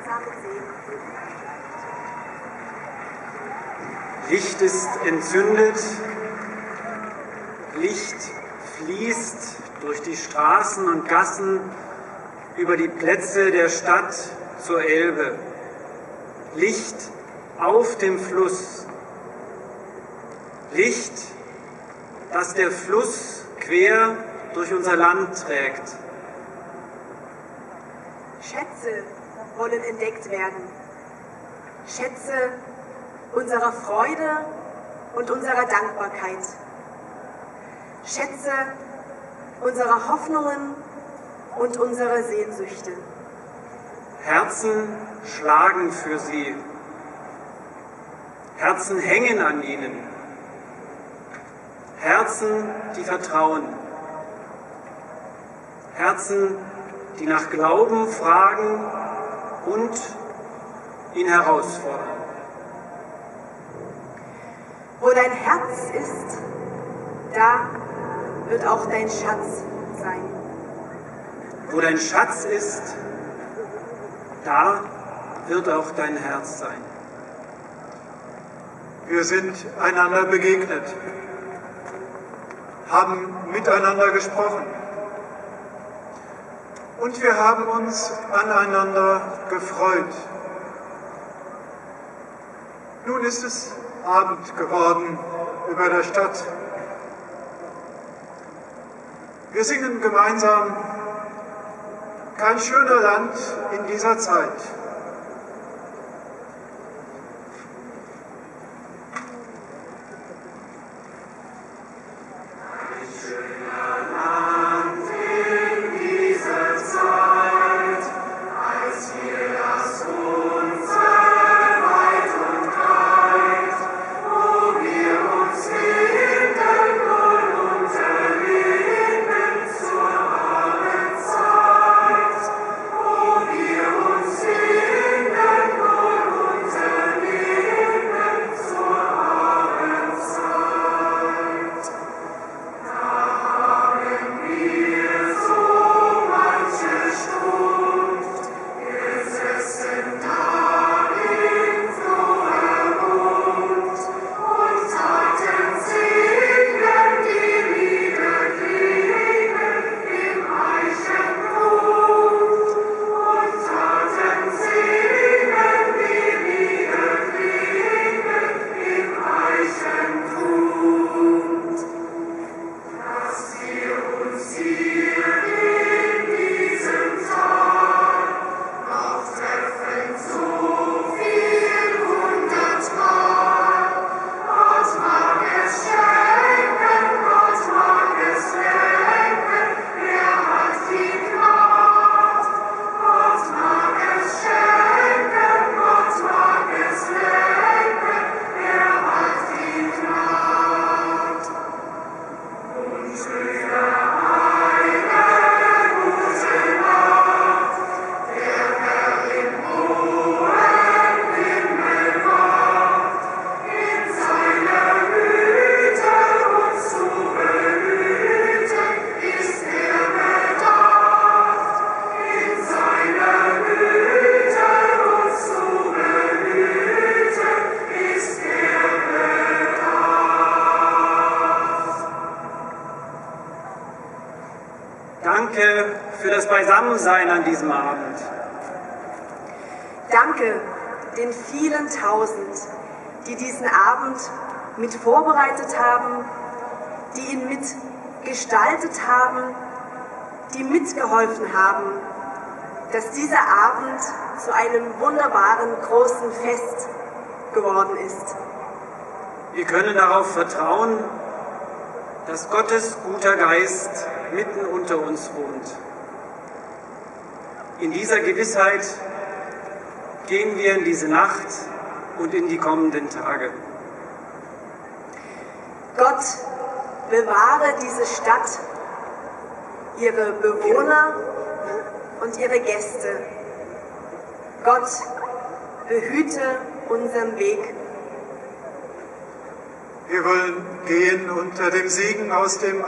Licht ist entzündet, Licht fließt durch die Straßen und Gassen über die Plätze der Stadt zur Elbe. Licht auf dem Fluss. Licht, das der Fluss quer durch unser Land trägt. Schätze wollen entdeckt werden. Schätze unserer Freude und unserer Dankbarkeit. Schätze unserer Hoffnungen und unserer Sehnsüchte. Herzen schlagen für sie. Herzen hängen an ihnen. Herzen, die vertrauen. Herzen, die nach Glauben fragen und ihn herausfordern. Wo dein Herz ist, da wird auch dein Schatz sein. Wo dein Schatz ist, da wird auch dein Herz sein. Wir sind einander begegnet, haben miteinander gesprochen und wir haben uns aneinander gefreut. Nun ist es Abend geworden über der Stadt. Wir singen gemeinsam "Kein schöner Land in dieser Zeit". Danke für das Beisammensein an diesem Abend. Danke den vielen Tausend, die diesen Abend mit vorbereitet haben, die ihn mitgestaltet haben, die mitgeholfen haben, dass dieser Abend zu einem wunderbaren, großen Fest geworden ist. Wir können darauf vertrauen, dass Gottes guter Geist mitten unter uns wohnt. In dieser Gewissheit gehen wir in diese Nacht und in die kommenden Tage. Gott bewahre diese Stadt, ihre Bewohner und ihre Gäste. Gott behüte unseren Weg. Wir wollen gehen unter dem Segen aus dem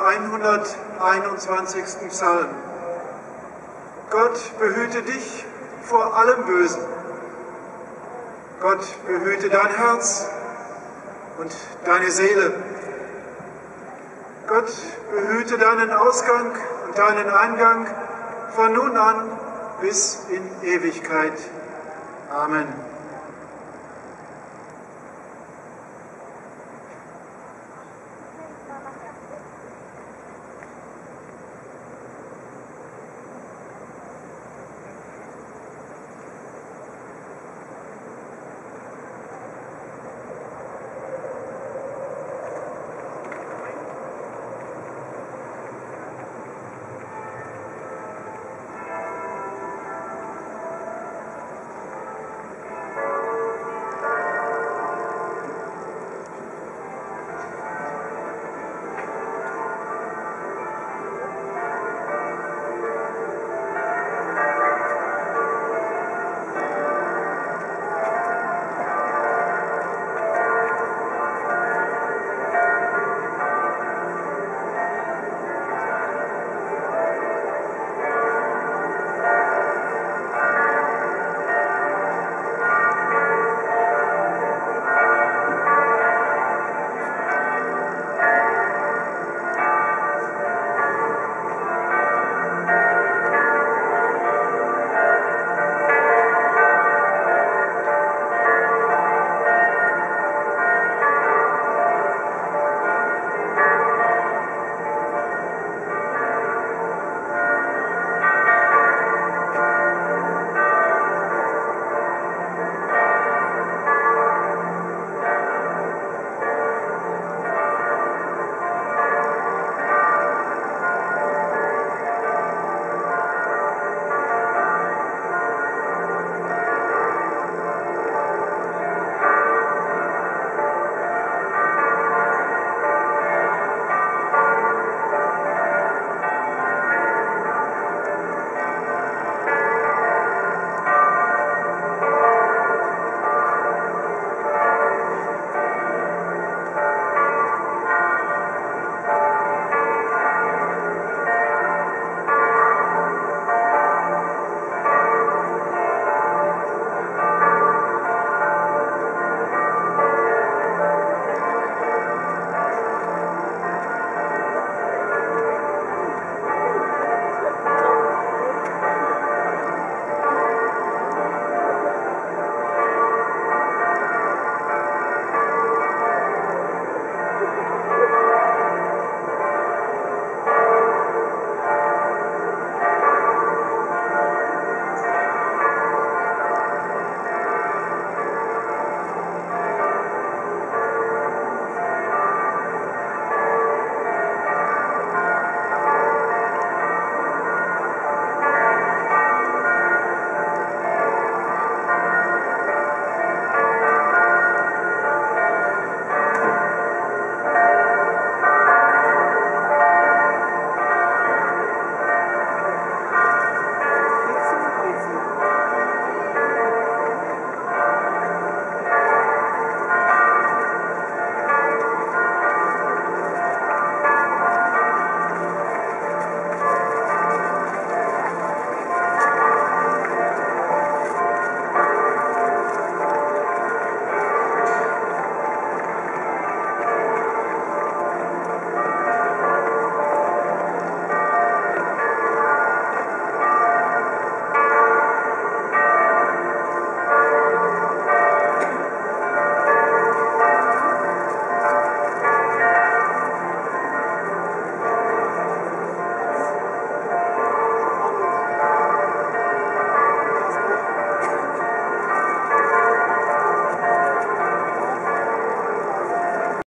121. Psalm. Gott behüte dich vor allem Bösen Gott behüte dein Herz und deine Seele. Gott behüte deinen Ausgang und deinen Eingang von nun an bis in Ewigkeit. Amen.